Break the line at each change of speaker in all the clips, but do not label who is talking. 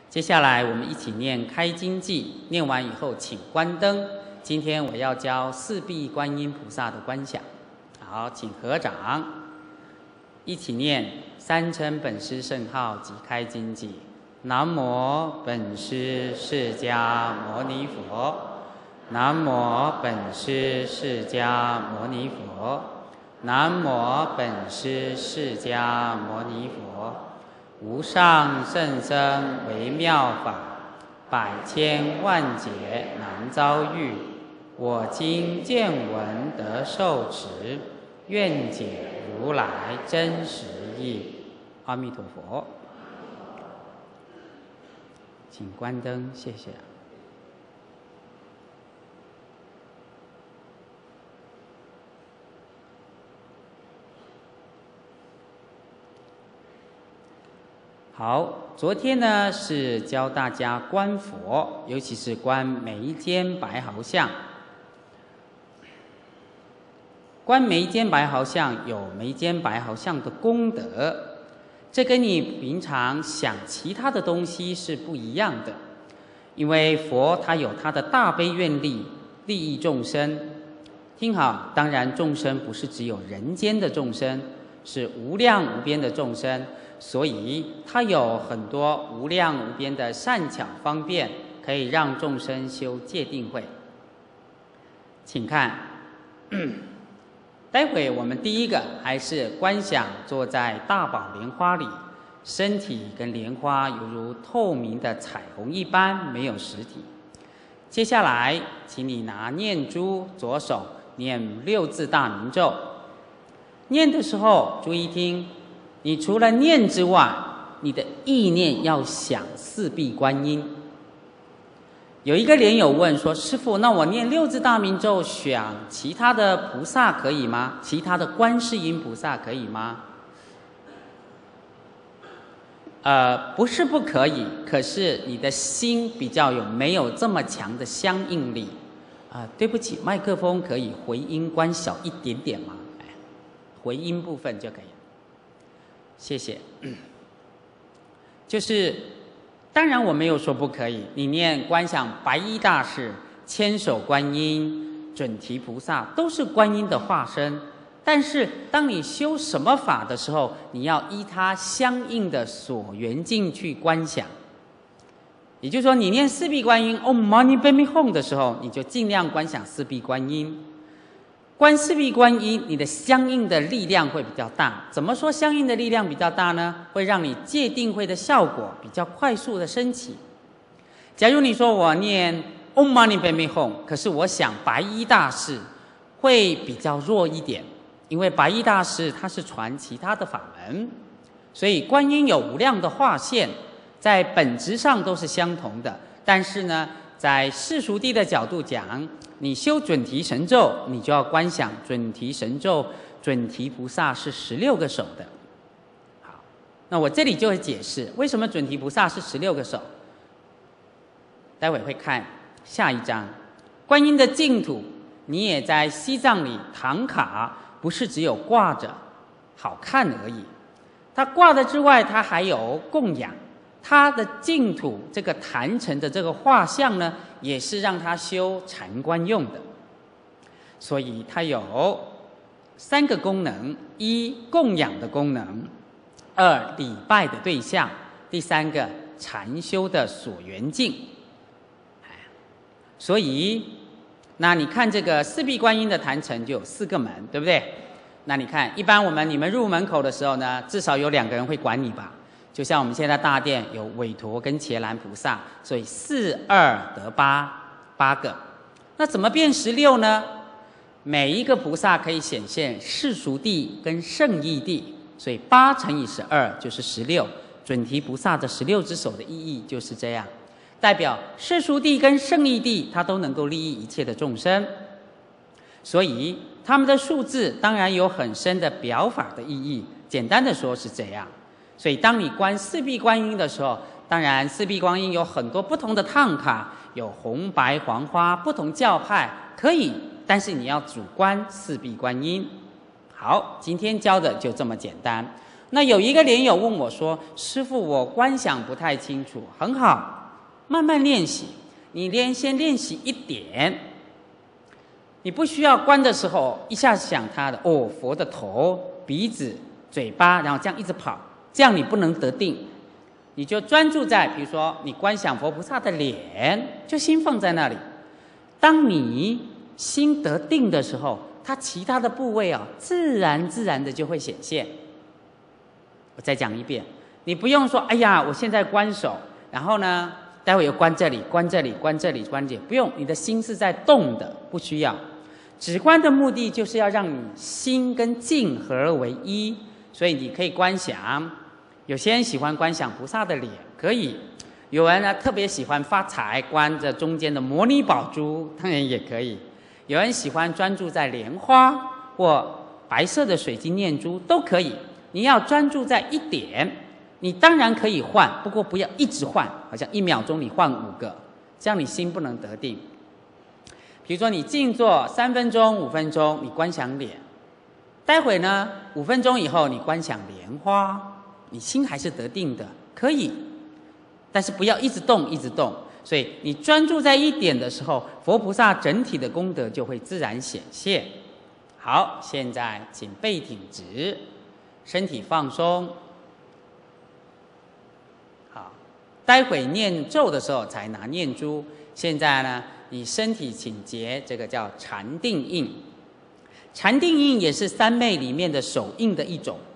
接下来我们一起念开经偈，念完以后请关灯。今天我要教四臂观音菩萨的观想。好，请合掌，一起念三称本师圣号及开经偈。南无本师释迦牟尼佛，南无本师释迦牟尼佛，南无本师释迦牟尼佛。无上甚深微妙法，百千万劫难遭遇。我今见闻得受持，愿解如来真实义。阿弥陀佛。请关灯，谢谢。好，昨天呢是教大家观佛，尤其是观眉间白毫相。观眉间白毫相有眉间白毫相的功德，这跟你平常想其他的东西是不一样的。因为佛他有他的大悲愿力，利益众生。听好，当然众生不是只有人间的众生，是无量无边的众生。所以它有很多无量无边的善巧方便，可以让众生修戒定慧。请看，待会我们第一个还是观想坐在大宝莲花里，身体跟莲花犹如透明的彩虹一般，没有实体。接下来请你拿念珠，左手念6字大明咒。念的时候注意听，你除了念之外，你的意念要想四臂观音。有一个莲友问说：师父，那我念6字大明咒，想其他的菩萨可以吗？其他的观世音菩萨可以吗？不是不可以，可是你的心比较没有这么强的相应力。对不起，麦克风可以回音关小一点点吗？回音部分就可以了。谢谢。就是当然我没有说不可以，你念观想白衣大士、千手观音、准提菩萨都是观音的化身，但是当你修什么法的时候，你要依它相应的所缘境去观想。也就是说，你念四臂观音 Om Mani Padme Hum 的时候，你就尽量观想四臂观音。观四臂观音，你的相应的力量会比较大。怎么说相应的力量比较大呢？会让你戒定慧的效果比较快速的升起。假如你说我念 Om Mani Padme Hum， 可是我想白衣大士，会比较弱一点，因为白衣大士他是传其他的法门，所以观音有无量的化现，在本质上都是相同的，但是呢，在世俗谛的角度讲，你修准提神咒，你就要观想准提神咒，准提菩萨是16个手的。好，那我这里就会解释为什么准提菩萨是16个手。待会会看下一章，观音的净土，你也在西藏里唐卡，不是只有挂着好看而已，它挂的之外，它还有供养。它的净土这个坛城的这个画像呢，也是让它修禅观用的。所以它有3个功能：一、供养的功能；二、礼拜的对象；第3个禅修的所缘境。所以，那你看这个四臂观音的坛城就有4个门，对不对？那你看，一般你们入门口的时候呢，至少有2个人会管你吧？就像我们现在大殿有韦陀跟伽蓝菩萨，所以4、2得8个。那怎么变16呢？每一个菩萨可以显现世俗谛跟圣义谛，所以8乘以12就是16。准提菩萨的16只手的意义就是这样，代表世俗谛跟圣义谛，它都能够利益一切的众生。所以他们的数字当然有很深的表法的意义，简单的说是这样。所以当你观四臂观音的时候，当然四臂观音有很多不同的烫卡，有红白黄花，不同教派可以，但是你要主观四臂观音。好，今天教的就这么简单。 那有一个莲友问我说：“师父，我观想不太清楚。”很好，慢慢练习。你先练习一点，你不需要观的时候一下想他的佛的头、鼻子、嘴巴，然后这样一直跑，这样你不能得定。你就专注在，比如说你观想佛菩萨的脸，就心放在那里。当你心得定的时候，它其他的部位自然的就会显现。我再讲一遍，你不用说，哎呀，我现在观手，然后呢，待会又观这里，观这里，观这里，观这里，不用，你的心是在动的，不需要。止观的目的就是要让你心跟境合而为一，所以你可以观想。有些人喜欢观想菩萨的脸，可以；有人呢特别喜欢发财，观着中间的摩尼宝珠，当然也可以。有人喜欢专注在莲花或白色的水晶念珠，都可以。你要专注在一点，你当然可以换，不过不要一直换，好像1秒钟你换5个，这样你心不能得定。比如说你静坐3分钟、5分钟，你观想脸；待会呢5分钟以后你观想莲花。你心还是得定的，可以，但是不要一直动，一直动。所以你专注在一点的时候，佛菩萨整体的功德就会自然显现。好，现在请背挺直，身体放松。好，待会念咒的时候才拿念珠。现在呢，你身体请结，这个叫禅定印。禅定印也是三昧里面的手印的一种，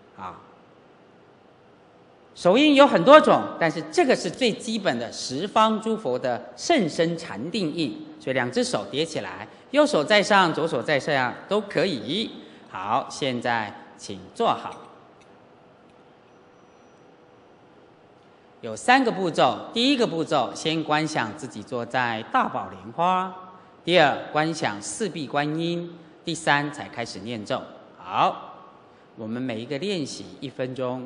手印有很多种，但是这个是最基本的十方诸佛的甚深禅定印，所以2只手叠起来，右手在上，左手在下都可以。好，现在请坐好。有3个步骤，第一个步骤先观想自己坐在大宝莲花，第二观想4臂观音，第3才开始念咒。好，我们每一个练习1分钟。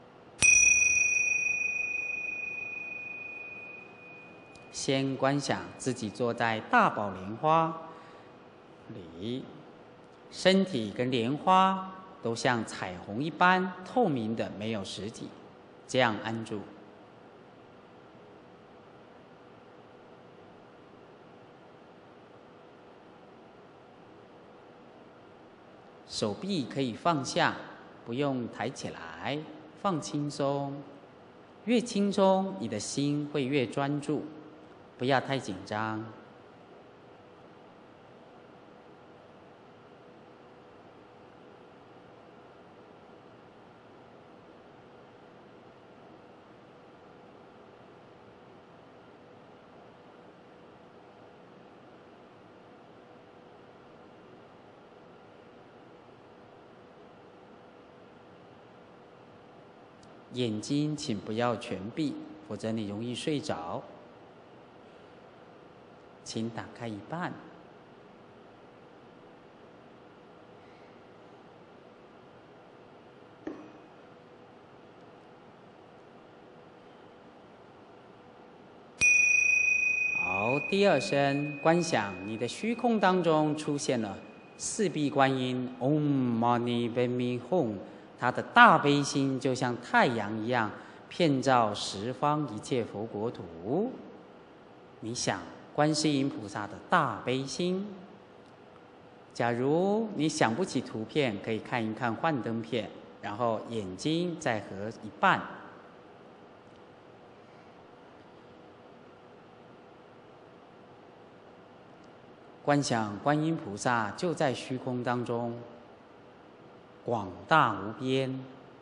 先观想自己坐在大宝莲花里，身体跟莲花都像彩虹一般透明的，没有实体，这样安住。手臂可以放下，不用抬起来，放轻松。越轻松，你的心会越专注。不要太紧张。眼睛请不要全闭，否则你容易睡着。请打开一半。好，第2声观想你的虚空当中出现了4臂观音 Om Mani Padme Hum， 它的大悲心就像太阳一样遍照十方一切佛国土。你想观世音菩萨的大悲心。假如你想不起图片，可以看一看幻灯片，然后眼睛再合一半。观想观音菩萨就在虚空当中，广大无边。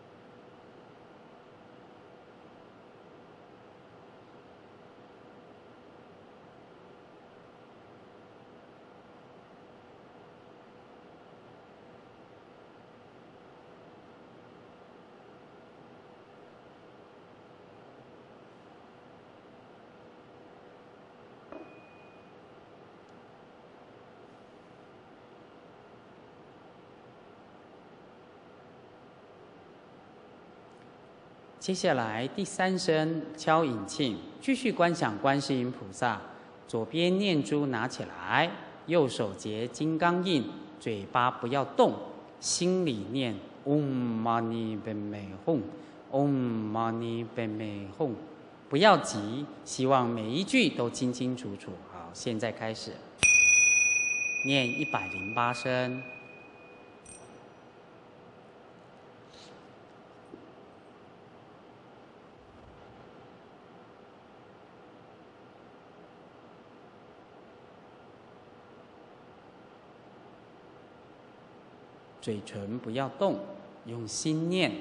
接下来第3声敲引磬，继续观想观世音菩萨，左边念珠拿起来，右手结金刚印，嘴巴不要动，心里念 Om Mani Padme Hum Om Mani Padme Hum。不要急，希望每一句都清清楚楚。好，现在开始念108声。嘴唇不要动，用心念。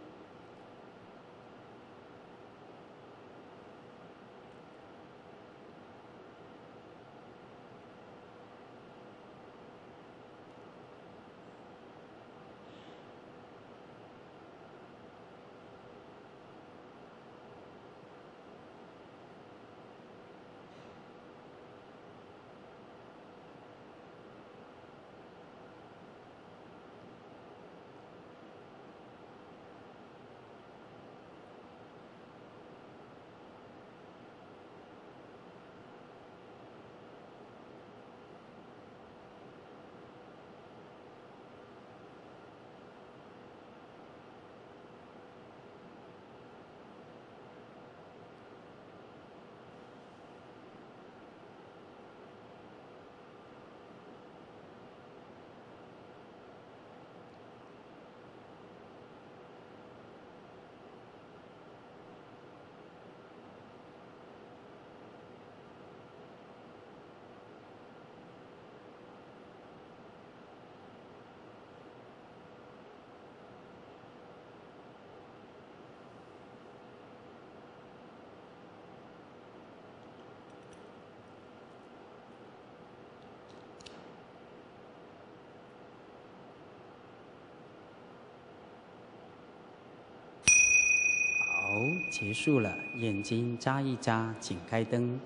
结束了，眼睛眨一眨，请开灯。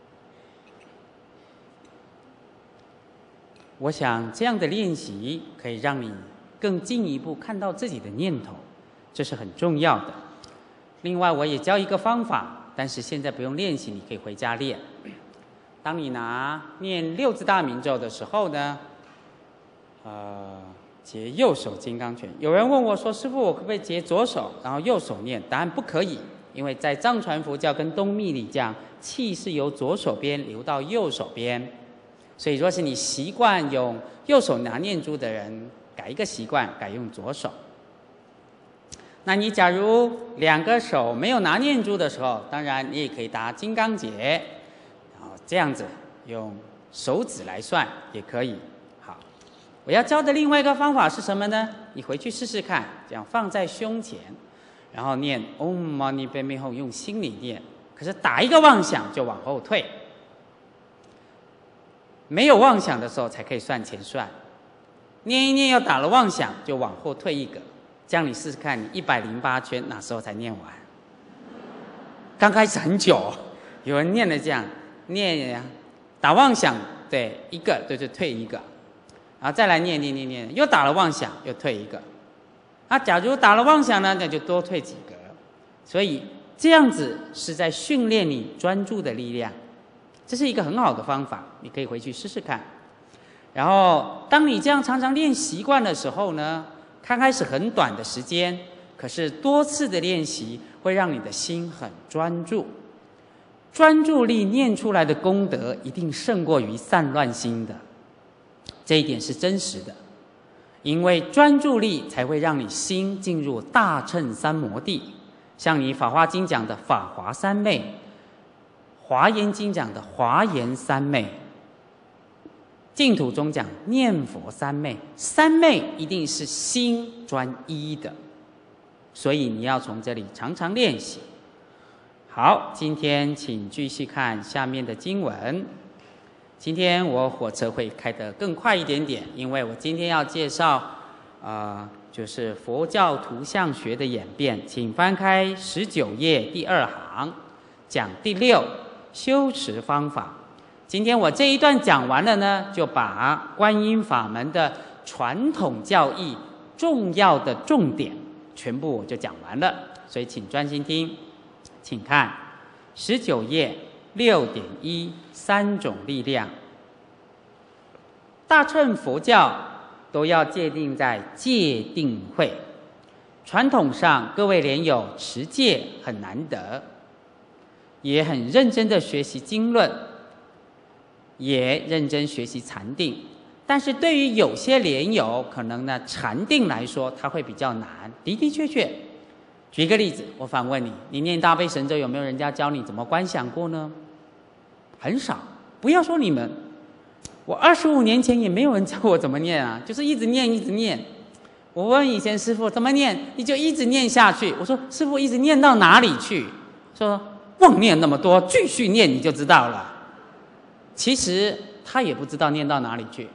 我想这样的练习可以让你更进一步看到自己的念头，这是很重要的。另外，我也教一个方法，但是现在不用练习，你可以回家练。当你念6字大明咒的时候呢，结右手金刚拳。有人问我说：“师父，我可不可以结左手，然后右手念？”答案不可以，因为在藏传佛教跟东密里讲，气是由左手边流到右手边。所以，若是你习惯用右手拿念珠的人，改一个习惯，改用左手。那你假如2个手没有拿念珠的时候，当然你也可以打金刚结，然后这样子用手指来算也可以。好，我要教的另外一个方法是什么呢？你回去试试看，这样放在胸前，然后念 Om Mani Padme Hum， 用心里念。可是打一个妄想就往后退，没有妄想的时候才可以算前算。念一念又打了妄想，就往后退1格。这样你试试看，你108圈哪时候才念完？刚开始很久，有人念了这样念，打妄想，对1个，对，就退1个，然后再来念，又打了妄想，又退1个。假如打了妄想呢，那就多退几格。所以这样子是在训练你专注的力量，这是一个很好的方法，你可以回去试试看。然后，当你这样常常练习惯的时候呢，刚开始很短的时间，可是多次的练习会让你的心很专注。专注力念出来的功德一定胜过于散乱心的，这一点是真实的。因为专注力才会让你心进入大乘三摩地，像你《法华经》讲的法华三昧，《华严经》讲的华严三昧，净土中讲念佛三昧，三昧一定是心专一的，所以你要从这里常常练习。好，今天请继续看下面的经文。今天我火车会开得更快一点点，因为我今天要介绍就是佛教图像学的演变。请翻开19页第2行，讲第6修持方法。今天我这一段讲完了呢，就把观音法门的传统教义重要的重点全部我就讲完了，所以请专心听。请看19页6.1 3种力量。大乘佛教都要界定在戒定慧， 传统上各位莲友持戒很难得，也很认真的学习经论，也认真学习禅定。但是对于有些莲友，可能呢禅定来说，它会比较难。的的确确，举一个例子，我反问你：你念大悲神咒有没有人家教你怎么观想过呢？很少。不要说你们，我25年前也没有人教我怎么念啊，就是一直念一直念。我问以前师父怎么念，你就一直念下去。我说师父一直念到哪里去？说妄念那么多，继续念你就知道了。其实他也不知道念到哪里去。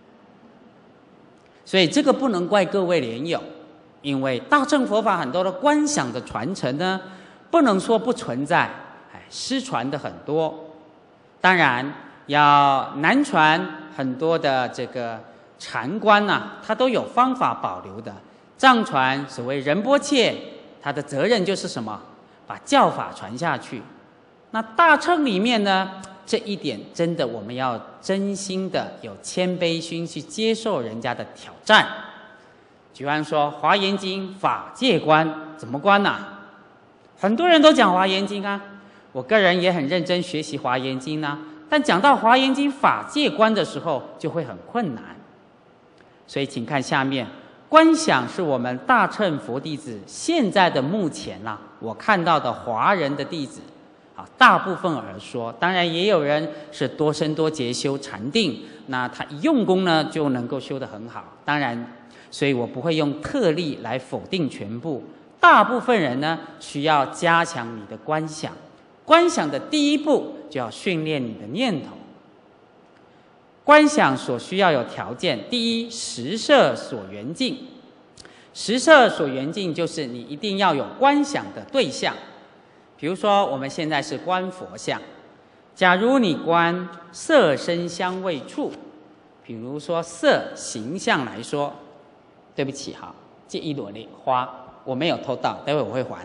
所以这个不能怪各位莲友，因为大乘佛法很多的观想的传承呢，不能说不存在，失传的很多。当然要南传很多的这个禅观啊，它都有方法保留的。藏传所谓仁波切，他的责任就是什么？把教法传下去。那大乘里面呢，这一点真的我们要真心的有谦卑心去接受人家的挑战。举方说《华严经》法界观怎么观啊？很多人都讲《华严经》啊，我个人也很认真学习《华严经》啊，但讲到《华严经》法界观的时候就会很困难。所以请看下面，观想是我们大乘佛弟子现在的目前啦，我看到的华人的弟子大部分而说，当然也有人是多生多劫修禅定，那他一用功呢就能够修得很好。当然，所以我不会用特例来否定全部。大部分人呢需要加强你的观想，观想的第一步就要训练你的念头。观想所需要有条件，第一，实摄所缘境。实摄所缘境就是你一定要有观想的对象。比如说我们现在是观佛像，假如你观色声香味触，比如说色形象来说，对不起哈，这一朵的花我没有偷到，待会我会还。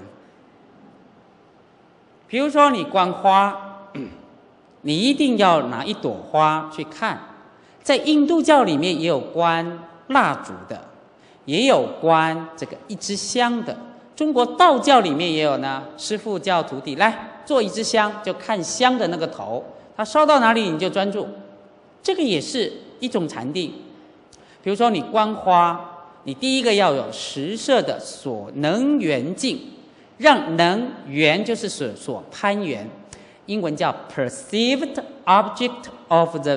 比如说你观花，你一定要拿一朵花去看。在印度教里面也有观蜡烛的，也有观这个一支香的。中国道教里面也有呢，师父叫徒弟来做一支香，就看香的那个头，它烧到哪里你就专注，这个也是一种禅定。比如说你观花，你第一个要有实摄的所能缘境，让能缘就是所攀缘，英文叫 perceived object of the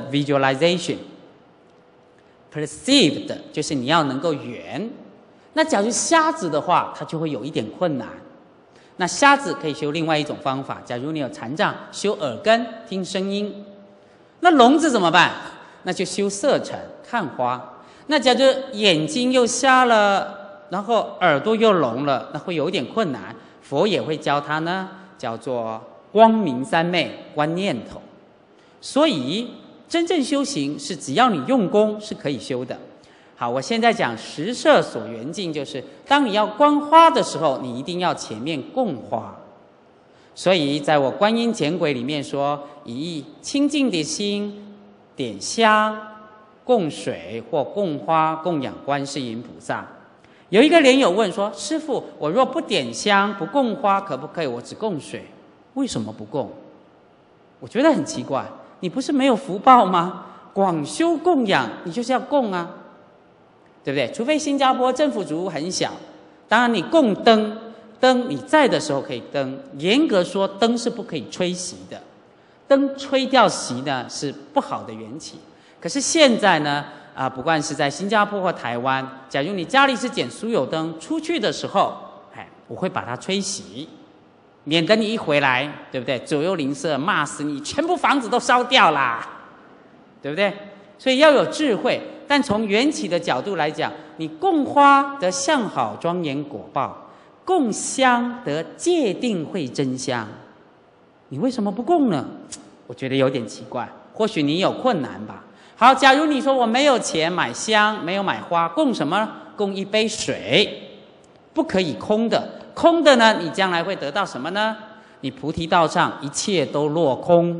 visualization。perceived 就是你要能够缘。那假如瞎子的话，它就会有一点困难。那瞎子可以修另外一种方法，假如你有残障，修耳根听声音。那聋子怎么办？那就修色尘看花。那假如眼睛又瞎了，然后耳朵又聋了，那会有点困难。佛也会教他呢，叫做光明三昧观念头。所以真正修行是只要你用功是可以修的。好，我现在讲实摄所缘境，就是当你要观花的时候，你一定要前面供花。所以在我观音简轨里面说，以清净的心点香、供水或供花供养观世音菩萨。有一个莲友问说：师父，我若不点香不供花可不可以？我只供水，为什么不供？我觉得很奇怪，你不是没有福报吗？广修供养你就是要供啊，对不对？除非新加坡政府主屋很小，当然你供灯，灯你在的时候可以灯，严格说灯是不可以吹熄的，灯吹掉熄呢是不好的缘起。可是现在呢不管是在新加坡或台湾，假如你家里是点酥油灯，出去的时候我会把它吹熄，免得你一回来，对不对？左右邻舍骂死你，全部房子都烧掉啦，对不对？所以要有智慧。但从缘起的角度来讲，你供花得相好庄严果报，供香得戒定慧真香，你为什么不供呢？我觉得有点奇怪，或许你有困难吧。好，假如你说我没有钱买香，没有买花，供什么？供一杯水，不可以空的。空的呢，你将来会得到什么呢？你菩提道上一切都落空。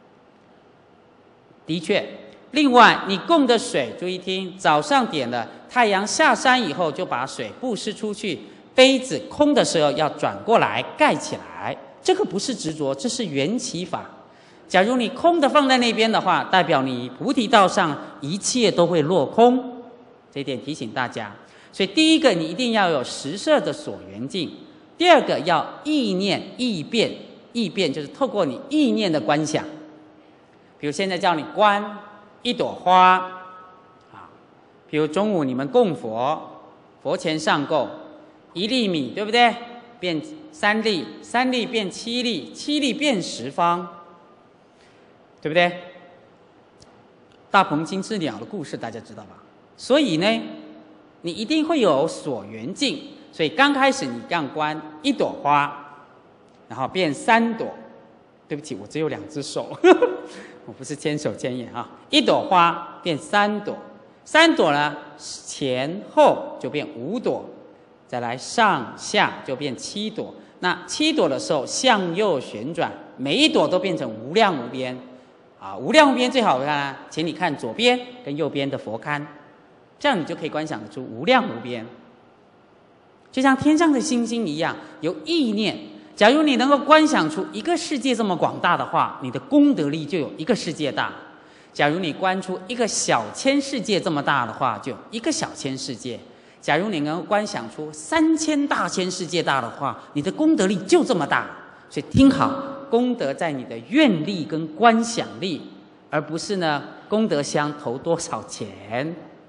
的确，另外你供的水，注意听，早上点了， 太阳下山以后就把水布施出去，杯子空的时候要转过来盖起来。这个不是执着，这是缘起法。假如你空的放在那边的话，代表你菩提道上一切都会落空。这一点提醒大家。所以第一个，你一定要有实摄的所缘境；第二个，要意念意变，意变就是透过你意念的观想。比如现在叫你观一朵花，啊，比如中午你们供佛，佛前上供1粒米，对不对？变3粒，3粒变7粒，7粒变10方，对不对？大鹏金翅鸟的故事大家知道吧？所以呢，你一定会有所缘境。所以刚开始你这样观一朵花，然后变3朵。对不起，我只有2只手，我不是千手千眼啊。一朵花变3朵，3朵呢前后就变5朵，再来上下就变7朵。那7朵的时候向右旋转，每一朵都变成无量无边啊！无量无边最好看啊，请你看左边跟右边的佛龛，这样你就可以观想得出无量无边。就像天上的星星一样，有意念。假如你能够观想出一个世界这么广大的话，你的功德力就有一个世界大。假如你观出一个小千世界这么大的话，就有一个小千世界。假如你能够观想出3000大千世界大的话，你的功德力就这么大。所以听好，功德在你的愿力跟观想力，而不是呢功德箱投多少钱。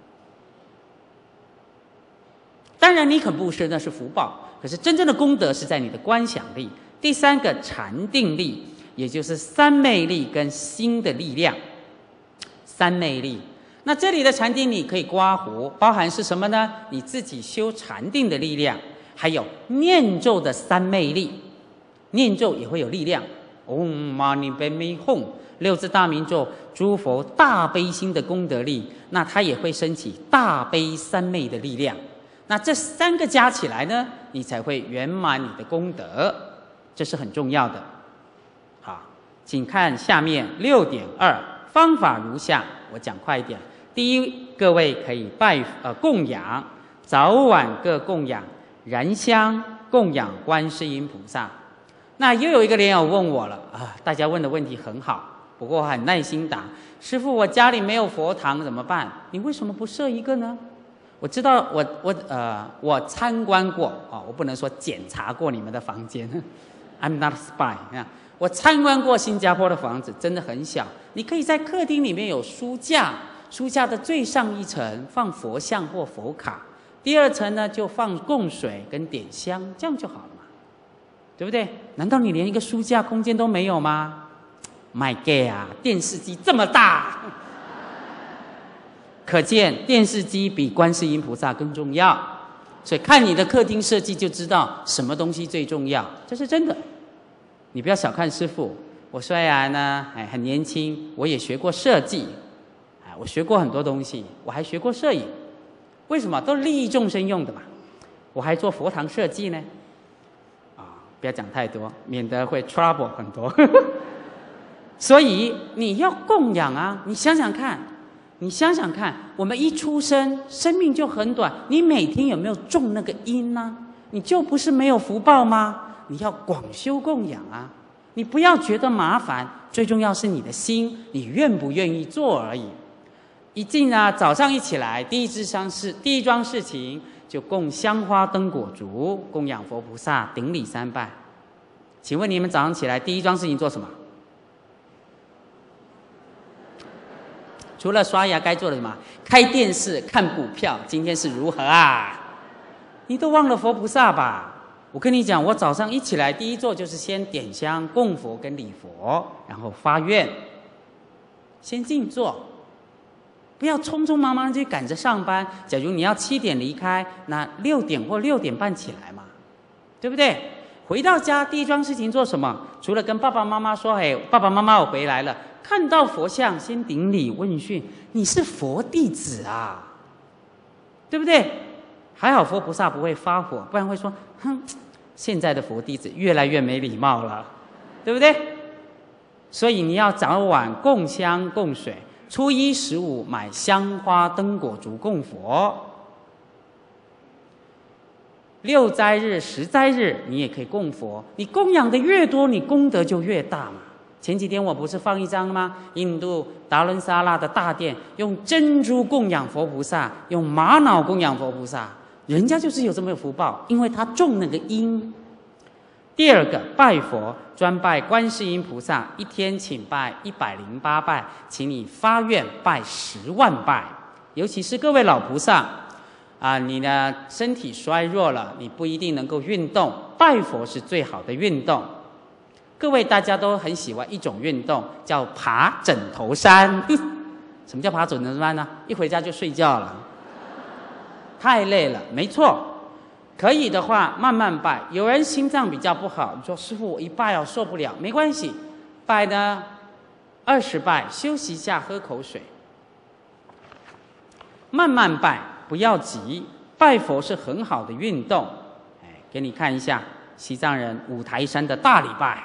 当然你肯布施那是福报，可是真正的功德是在你的观想力。第3个禅定力，也就是三昧力跟心的力量。三昧力，那这里的禅定力可以刮胡，包含是什么呢？你自己修禅定的力量，还有念咒的三昧力。念咒也会有力量。Om Mani Padme Hum 6字大明咒，诸佛大悲心的功德力，那它也会升起大悲三昧的力量。那这3个加起来呢，你才会圆满你的功德，这是很重要的。好，请看下面6.2，方法如下，我讲快一点。第一，各位可以供养，早晚各供养燃香，供养观世音菩萨。那又有一个莲友问我了啊，大家问的问题很好，不过我很耐心答。师父，我家里没有佛堂怎么办？你为什么不设一个呢？我知道我参观过啊，我不能说检查过你们的房间，I'm not a spy 啊。我参观过新加坡的房子，真的很小。你可以在客厅里面有书架，书架的最上一层放佛像或佛卡，第2层呢就放供水跟点香，这样就好了嘛，对不对？难道你连一个书架空间都没有吗 ？My God 啊，电视机这么大！可见电视机比观世音菩萨更重要，所以看你的客厅设计就知道什么东西最重要，这是真的。你不要小看师父，我虽然呢很年轻，我也学过设计，我学过很多东西，我还学过摄影。为什么？都利益众生用的嘛。我还做佛堂设计呢。不要讲太多，免得会 trouble 很多。所以你要供养啊，你想想看，我们一出生，生命就很短，你每天有没有种那个因呢？你就不是没有福报吗？你要广修供养啊！你不要觉得麻烦，最重要是你的心，你愿不愿意做而已。早上一起来，第一桩事情就供香花灯果烛，供养佛菩萨，顶礼3拜。请问你们早上起来第一桩事情做什么？除了刷牙，该做的什么？开电视看股票，今天是如何啊？你都忘了佛菩萨吧？我跟你讲，我早上一起来，第一做就是先点香供佛跟礼佛，然后发愿，先静坐，不要匆匆忙忙就赶着上班。假如你要7点离开，那6点或6点半起来嘛，对不对？回到家第一桩事情做什么？除了跟爸爸妈妈说，嘿，爸爸妈妈我回来了，看到佛像先顶礼问讯，你是佛弟子啊，对不对？还好佛菩萨不会发火，不然会说，哼，现在的佛弟子越来越没礼貌了，对不对？所以你要早晚供香供水，初一十五买香花灯果烛供佛， 6斋日、10斋日，你也可以供佛。你供养的越多，你功德就越大嘛。前几天我不是放一张吗？印度达伦萨拉的大殿用珍珠供养佛菩萨，用玛瑙供养佛菩萨，人家就是有这么有福报，因为他种那个因。第二个，拜佛专拜观世音菩萨，一天请拜108拜，请你发愿拜10万拜。尤其是各位老菩萨你的身体衰弱了，你不一定能够运动，拜佛是最好的运动。各位大家都很喜欢一种运动，叫爬枕头山。什么叫爬枕头山呢？一回家就睡觉了，太累了。没错，可以的话慢慢拜。有人心脏比较不好，你说师父我一拜受不了，没关系，拜呢20拜，休息一下，喝口水，慢慢拜，不要急。拜佛是很好的运动。给你看一下西藏人五台山的大礼拜，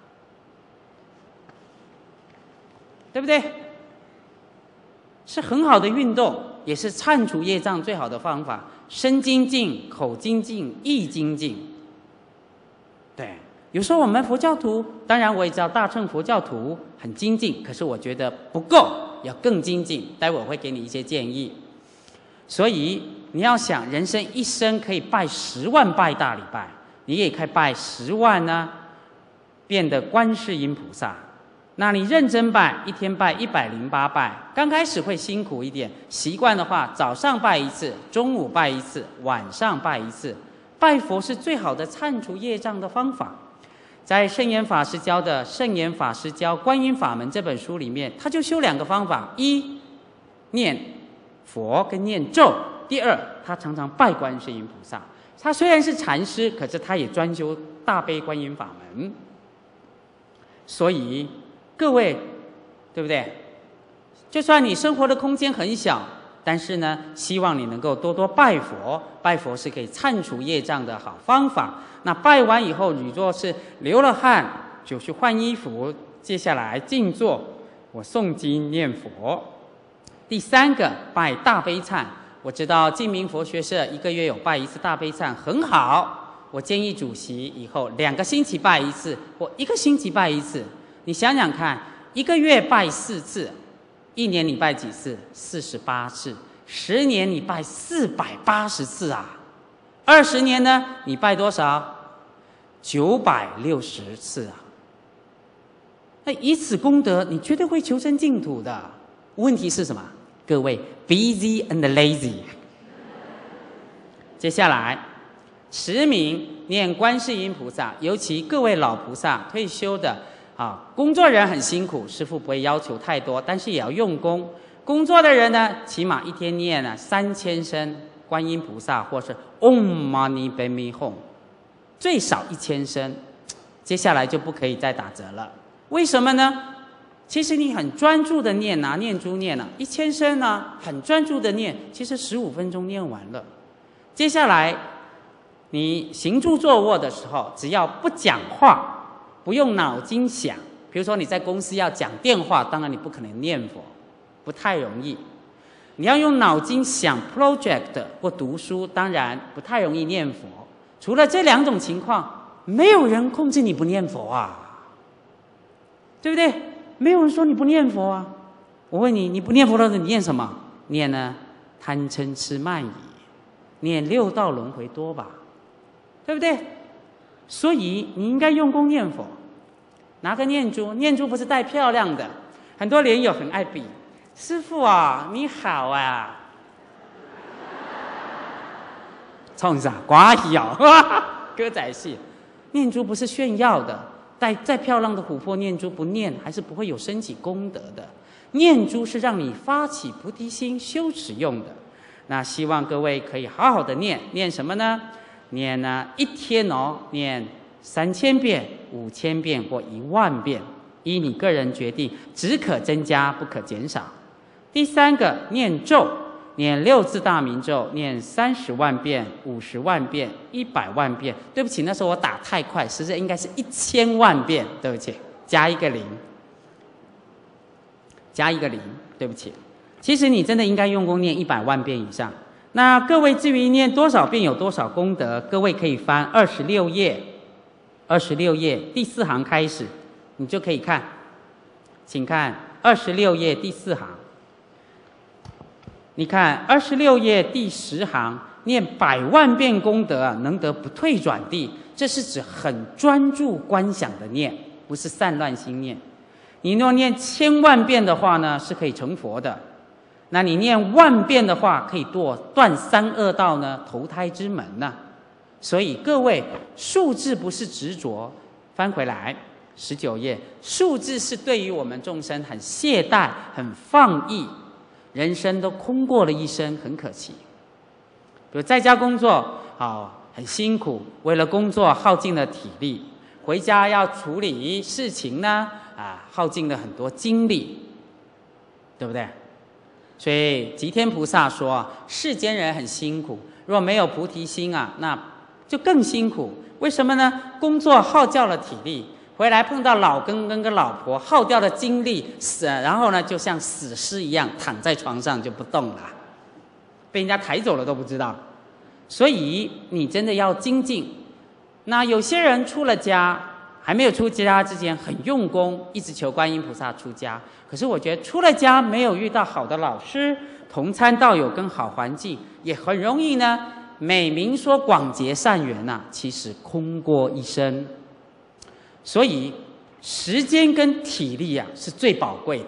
对不对？是很好的运动，也是忏除业障最好的方法。身精进，口精进，意精进。对，有时候我们佛教徒，当然我也知道大乘佛教徒很精进，可是我觉得不够，要更精进。待会我会给你一些建议。所以你要想，人生一生可以拜10万拜大礼拜，你也可以拜10万呢，变得观世音菩萨。那你认真拜，一天拜108拜，刚开始会辛苦一点，习惯的话，早上拜一次，中午拜一次，晚上拜一次。拜佛是最好的忏除业障的方法。在圣严法师教的《圣严法师教观音法门》这本书里面，他就修2个方法：一，念佛跟念咒；第二，他常常拜观世音菩萨。他虽然是禅师，可是他也专修大悲观音法门。所以各位，对不对？就算你生活的空间很小，但是呢，希望你能够多多拜佛。拜佛是可以忏除业障的好方法。那拜完以后，你若是流了汗，就去换衣服，接下来静坐，我诵经念佛。第3个，拜大悲忏。我知道净明佛学社1个月有拜1次大悲忏，很好。我建议主席以后2个星期拜1次，或1个星期拜1次。你想想看，1个月拜4次，1年你拜几次？48次。10年你拜480次啊！20年呢，你拜多少？960次啊！那以此功德，你绝对会求生净土的。问题是什么？各位 ，busy and lazy。接下来，持名念观世音菩萨，尤其各位老菩萨退休的。工作人很辛苦，师父不会要求太多，但是也要用功。工作的人呢，起码一天念3000声观音菩萨，或是 Om Mani Padme Hum， 最少1000声。接下来就不可以再打折了。为什么呢？其实你很专注的念，拿念珠念1000声呢，很专注的念，其实15分钟念完了。接下来你行住坐卧的时候，只要不讲话，不用脑筋想，比如说你在公司要讲电话，当然你不可能念佛，不太容易。你要用脑筋想 project 或读书，当然不太容易念佛。除了这2种情况，没有人控制你不念佛啊，对不对？没有人说你不念佛啊。我问你，你不念佛的时候，你念什么？念呢贪嗔痴慢疑，念6道轮回多吧，对不对？所以你应该用功念佛。拿个念珠，念珠不是带漂亮的，很多莲友很爱比，师父啊，你好啊，冲啥瓜咬歌仔戏。念珠不是炫耀的，带再漂亮的琥珀念珠不念，还是不会有升起功德的。念珠是让你发起菩提心修持用的。那希望各位可以好好的念，念什么呢？念呢一天念3000遍、5000遍或10000遍，依你个人决定，只可增加不可减少。第3个，念咒，念6字大明咒，念30万遍、50万遍、100万遍。对不起，那时候我打太快，实际应该是1000万遍，对不起，加一个0，加一个0，对不起。其实你真的应该用功念100万遍以上。 那各位至于念多少遍有多少功德，各位可以翻26页，26页第4行开始，你就可以看，请看26页第4行。你看26页第10行，念100万遍功德啊，能得不退转地。这是指很专注观想的念，不是散乱心念。你若念1000万遍的话呢，是可以成佛的。那你念10000遍的话，可以断3恶道呢，投胎之门呢。所以各位，数字不是执着。翻回来19页，数字是对于我们众生很懈怠、很放逸，人生都空过了一生，很可惜。比如在家工作，很辛苦，为了工作耗尽了体力，回家要处理事情呢，耗尽了很多精力，对不对？所以吉天菩萨说，世间人很辛苦，若没有菩提心啊，那就更辛苦。为什么呢？工作耗掉了体力，回来碰到老公跟老婆，耗掉了精力，然后呢，就像死尸一样躺在床上就不动了，被人家抬走了都不知道。所以你真的要精进。那有些人出了家，还没有出家之前很用功，一直求观音菩萨出家。可是我觉得出了家没有遇到好的老师、同参道友跟好环境，也很容易呢美名说广结善缘啊，其实空过一生。所以时间跟体力啊是最宝贵的。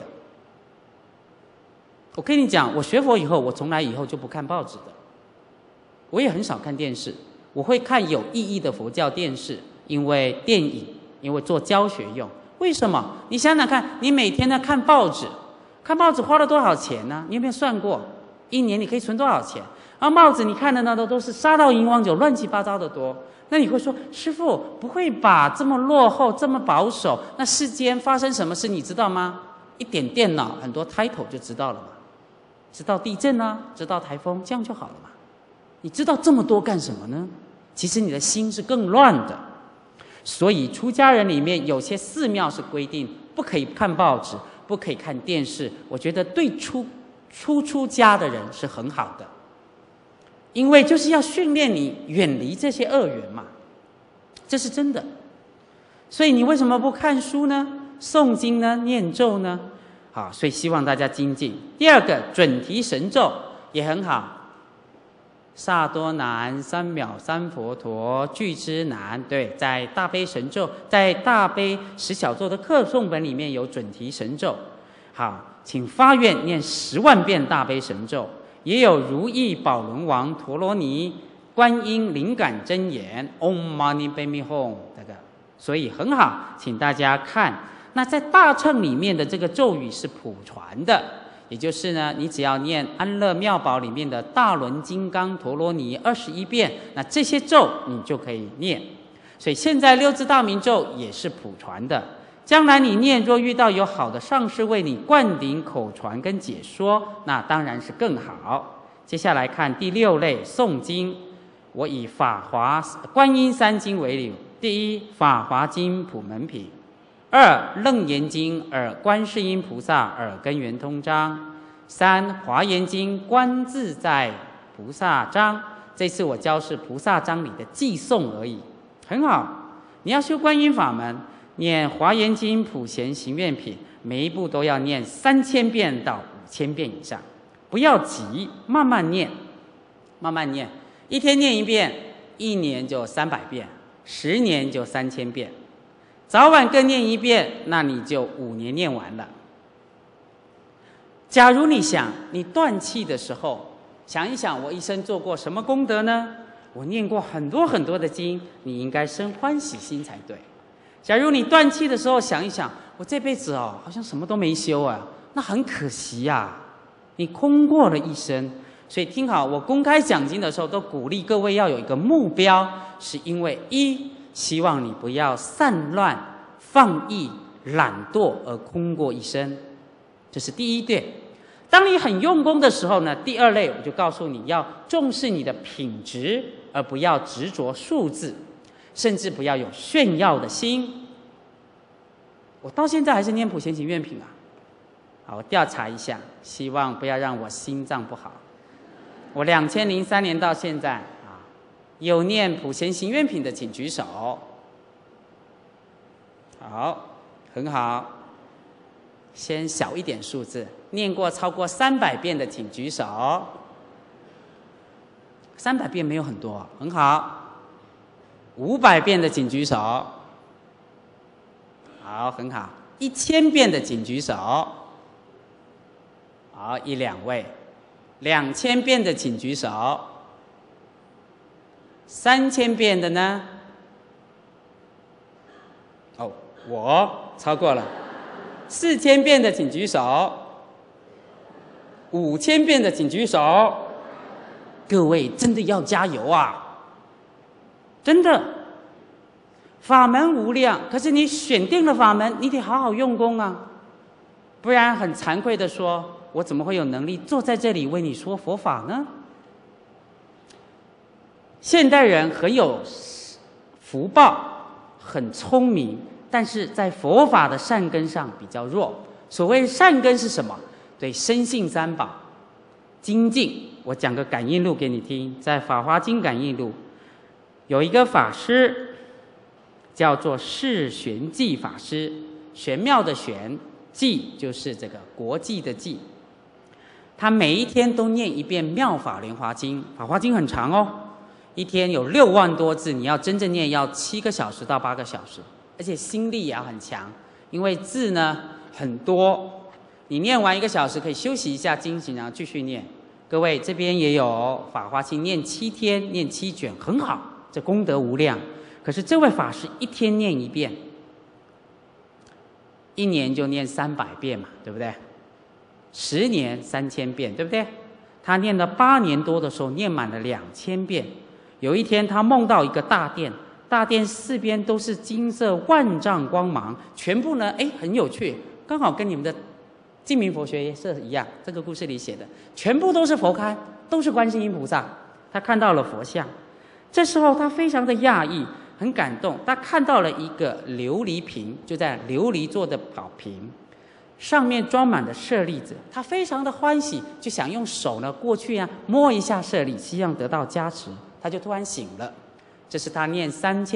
我跟你讲，我学佛以后，我从来以后就不看报纸的。我也很少看电视，我会看有意义的佛教电视，因为电影，因为做教学用。为什么？你想想看，你每天呢看报纸，看报纸花了多少钱呢？你有没有算过？一年你可以存多少钱？然后报纸你看的呢都是杀盗淫妄酒，乱七八糟的多。那你会说，师父不会吧？这么落后，这么保守，那世间发生什么事你知道吗？一点电脑，很多 title 就知道了嘛。知道地震啊，知道台风，这样就好了嘛。你知道这么多干什么呢？其实你的心是更乱的。所以出家人里面有些寺庙是规定不可以看报纸，不可以看电视。我觉得对出家的人是很好的，因为就是要训练你远离这些恶缘嘛，这是真的。所以你为什么不看书呢？诵经呢？念咒呢？好，所以希望大家精进。第二个准提神咒也很好。萨多南三藐三佛陀具之难，对，在大悲神咒，在大悲10小咒的课诵本里面有准提神咒。好，请发愿念10万遍大悲神咒，也有如意宝轮王陀罗尼观音灵感真言 Om Mani Padme Hum 这个，所以很好，请大家看。那在大乘里面的这个咒语是普传的。也就是呢，你只要念安乐妙宝里面的大轮金刚陀罗尼21遍，那这些咒你就可以念。所以现在6字大明咒也是普传的。将来你念，若遇到有好的上师为你灌顶口传跟解说，那当然是更好。接下来看第6类诵经，我以法华观音3经为例。第一，法华经普门品。2. 楞严经耳观世音菩萨耳根圆通章。3. 华严经观自在菩萨章。这次我教是菩萨章里的寄诵而已，很好。你要修观音法门，念华严经普贤行愿品，每一部都要念3000遍到5000遍以上，不要急，慢慢念，慢慢念。一天念1遍，1年就300遍，10年就3000遍。早晚各念1遍，那你就5年念完了。假如你想，你断气的时候，想一想我一生做过什么功德呢？我念过很多很多的经，你应该生欢喜心才对。假如你断气的时候想一想，我这辈子好像什么都没修啊，那很可惜呀，你空过了一生。所以听好，我公开讲经的时候都鼓励各位要有一个目标，是因为希望你不要散乱、放逸、懒惰而空过一生，这是第一点。当你很用功的时候呢，第2类我就告诉你要重视你的品质，而不要执着数字，甚至不要有炫耀的心。我到现在还是念普贤行愿品啊。好，我调查一下，希望不要让我心脏不好。 我2003年到现在啊，有念普贤行愿品的请举手。好，很好。先小一点数字，念过超过300遍的请举手。300遍没有很多，很好。500遍的请举手。好，很好。1000遍的请举手。好，1、2位。2000遍的请举手。3000遍的呢？哦，我超过了。4000遍的请举手。5000遍的请举手。各位真的要加油啊！真的，法门无量，可是你选定了法门，你得好好用功啊，不然很惭愧的说，我怎么会有能力坐在这里为你说佛法呢？现代人很有福报，很聪明，但是在佛法的善根上比较弱。所谓善根是什么？对深信三宝、精进。我讲个感应录给你听，在《法华经》感应录有一个法师叫做释玄寂法师，玄妙的玄，寂就是这个国际的寂。他每一天都念一遍《妙法莲华经》，《法华经》很长哦，一天有6万多字，你要真正念要7个小时到8个小时，而且心力也要很强，因为字呢很多，你念完1个小时可以休息一下精神，然后继续念。各位这边也有《法华经》，念7天，念7卷，很好，这功德无量。可是这位法师一天念1遍，1年就念300遍嘛，对不对？10年3000遍，对不对？他念了8年多的时候，念满了2000遍。有一天，他梦到一个大殿，大殿4边都是金色万丈光芒，全部呢，很有趣，刚好跟你们的净明佛学社一样，这个故事里写的，全部都是佛龛，都是观世音菩萨。他看到了佛像，这时候他非常的讶异，很感动。他看到了一个琉璃瓶，就在琉璃做的宝瓶，上面装满了舍利子。他非常的欢喜，就想用手呢过去摸一下舍利，希望得到加持。他就突然醒了，这是他念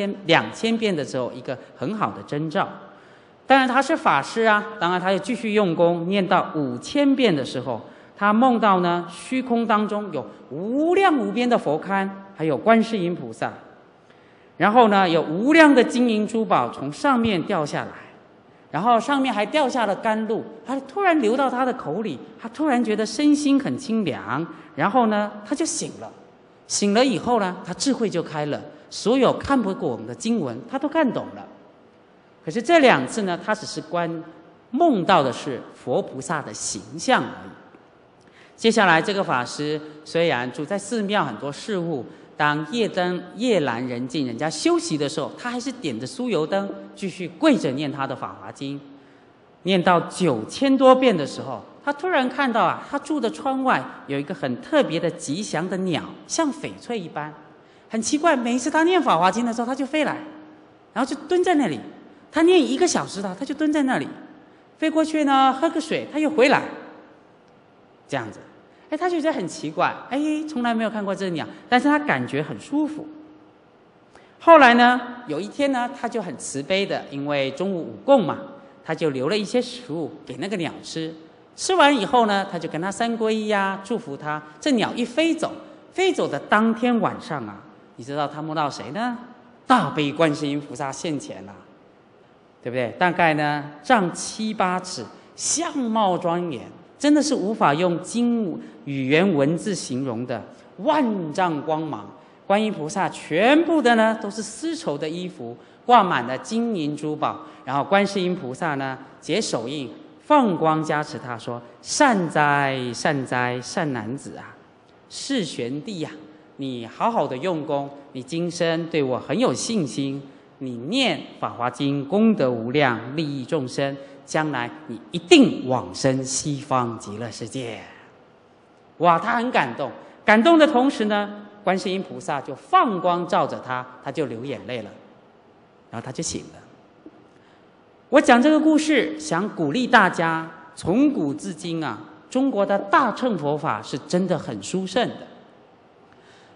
2000遍的时候一个很好的征兆。当然他是法师啊，当然他又继续用功，念到5000遍的时候，他梦到呢虚空当中有无量无边的佛龛，还有观世音菩萨，然后呢有无量的金银珠宝从上面掉下来，然后上面还掉下了甘露，他突然流到他的口里，他突然觉得身心很清凉，然后呢他就醒了。醒了以后呢，他智慧就开了，所有看不懂的经文他都看懂了。可是这2次呢，他只是梦到的是佛菩萨的形象而已。接下来这个法师虽然住在寺庙很多事务，当夜阑人静，人家休息的时候，他还是点着酥油灯，继续跪着念他的《法华经》。念到9000多遍的时候，他突然看到他住的窗外有一个很特别的吉祥的鸟，像翡翠一般。很奇怪，每一次他念《法华经》的时候，他就飞来，然后就蹲在那里。他念1个小时他就蹲在那里，飞过去呢喝个水，他又回来，这样子。他觉得很奇怪，从来没有看过这鸟，但是他感觉很舒服。后来呢，有一天呢，他就很慈悲的，因为中午午供嘛，他就留了一些食物给那个鸟吃。吃完以后呢，他就跟他3皈依祝福他。这鸟一飞走，飞走的当天晚上你知道他梦到谁呢？大悲观世音菩萨现前了。对不对？大概呢，丈7、8尺，相貌庄严，真的是无法用语言文字形容的。万丈光芒，观音菩萨全部的呢都是丝绸的衣服，挂满了金银珠宝。然后观世音菩萨呢结手印，放光加持他，说：“善哉，善哉，善男子啊！释玄谛你好好的用功，你今生对我很有信心。”你念《法华经》，功德无量，利益众生，将来你一定往生西方极乐世界。哇，他很感动，感动的同时呢，观世音菩萨就放光照着他，他就流眼泪了，然后他就醒了。我讲这个故事，想鼓励大家，从古至今中国的大乘佛法是真的很殊胜的。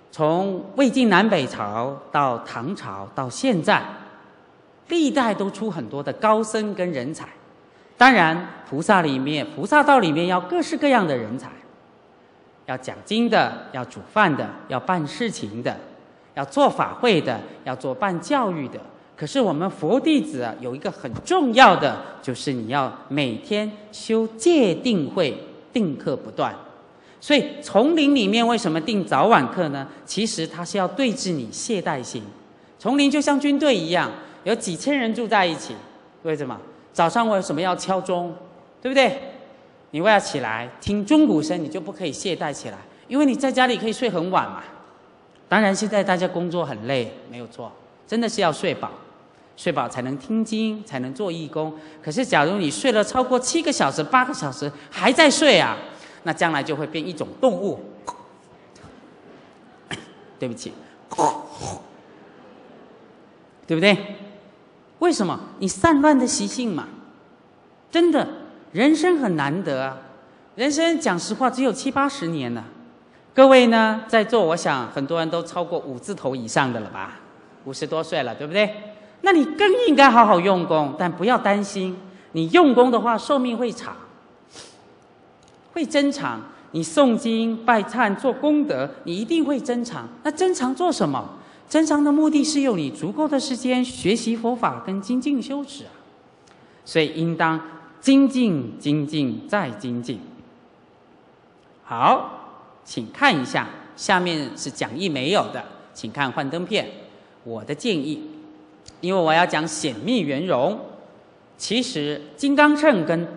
从魏晋南北朝到唐朝到现在，历代都出很多的高僧跟人才。当然，菩萨道里面要各式各样的人才，要讲经的，要煮饭的，要办事情的，要做法会的，要做办教育的。可是我们佛弟子啊，有一个很重要的，就是你要每天修戒定慧，定课不断。所以丛林里面为什么定早晚课呢？其实它是要对治你懈怠心。丛林就像军队一样，有几千人住在一起，为什么？早上为什么要敲钟？对不对？你为了起来听钟鼓声，你就不可以懈怠起来，因为你在家里可以睡很晚嘛。当然现在大家工作很累，没有错，真的是要睡饱，睡饱才能听经，才能做义工。可是假如你睡了超过7个小时、8个小时还在睡啊，那将来就会变一种动物。对不起，对不对？为什么？你散乱的习性嘛。真的，人生很难得啊。人生讲实话只有70、80年了。各位呢，在座我想很多人都超过5字头以上的了吧，50多岁了，对不对？那你更应该好好用功，但不要担心，你用功的话，寿命会长，会增长。你诵经、拜忏、做功德，你一定会增长。那增长做什么？增长的目的是有你足够的时间学习佛法跟精进修持啊。所以应当精进、精进再精进。好，请看一下，下面是讲义没有的，请看幻灯片。我的建议，因为我要讲显密圆融，其实金刚乘跟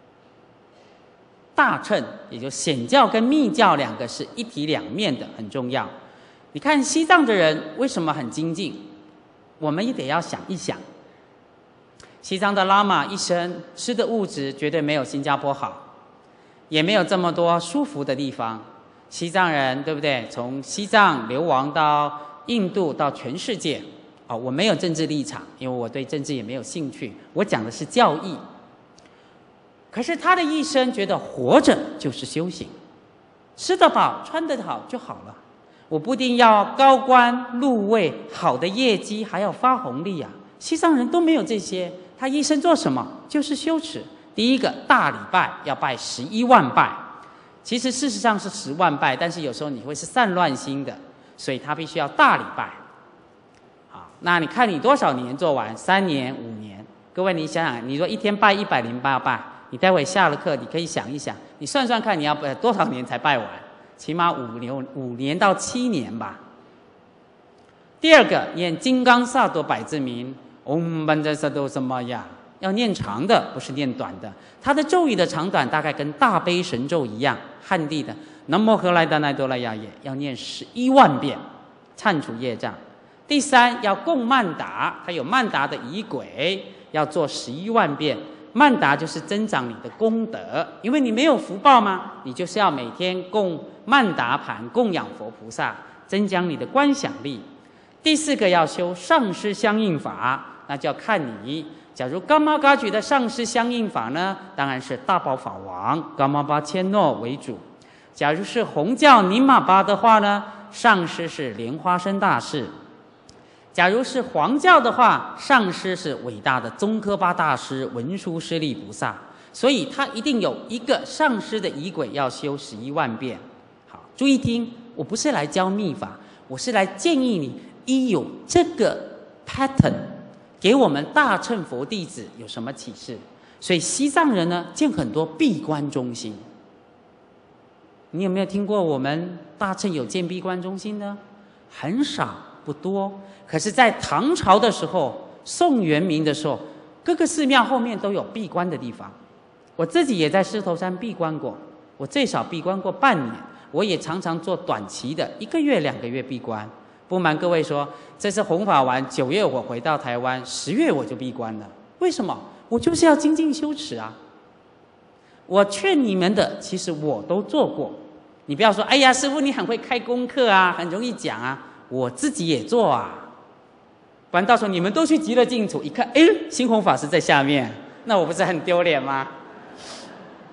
大乘，也就显教跟密教两个是一体两面的，很重要。你看西藏的人为什么很精进？我们也得要想一想。西藏的喇嘛一生吃的物质绝对没有新加坡好，也没有这么多舒服的地方。西藏人对不对？从西藏流亡到印度到全世界，我没有政治立场，因为我对政治也没有兴趣，我讲的是教义。可是他的一生觉得活着就是修行，吃得饱穿得好就好了，我不一定要高官禄位好的业绩还要发红利啊。西藏人都没有这些，他一生做什么？就是修持。第一个大礼拜要拜11万拜，其实事实上是10万拜，但是有时候你会是散乱心的，所以他必须要大礼拜。好，那你看你多少年做完？3年、5年？各位你想想，你说一天拜108拜，你待会下了课你可以想一想，你算算看你要多少年才拜完？起码5年到7年吧。第二个，念金刚萨埵百字明，嗡班扎萨埵什么呀？要念长的，不是念短的。它的咒语的长短大概跟大悲神咒一样，汉地的南无何来达那多拉呀也要念11万遍，忏除业障。第三，要供曼达，它有曼达的仪轨，要做11万遍。曼达就是增长你的功德，因为你没有福报嘛，你就是要每天供曼达盘供养佛菩萨，增加你的观想力。第四个要修上师相应法，那就要看你。假如噶玛噶举的上师相应法呢，当然是大宝法王噶玛巴千诺为主。假如是红教尼玛巴的话呢，上师是莲花生大士。假如是黄教的话，上师是伟大的宗喀巴大师文殊师利菩萨，所以他一定有一个上师的仪轨要修11万遍。好，注意听，我不是来教密法，我是来建议你依有这个 pattern， 给我们大乘佛弟子有什么启示。所以西藏人呢，建很多闭关中心。你有没有听过我们大乘有建闭关中心呢？很少，不多。可是在唐朝的时候，宋元明的时候，各个寺庙后面都有闭关的地方。我自己也在狮头山闭关过，我最少闭关过半年，我也常常做短期的1个月、2个月闭关。不瞒各位说，这次弘法完9月我回到台湾，10月我就闭关了。为什么？我就是要精进修持啊。我劝你们的，其实我都做过。你不要说，哎呀，师父你很会开功课啊，很容易讲啊，我自己也做啊。不然到时候你们都去极乐净土，一看，哎，星宏法师在下面，那我不是很丢脸吗？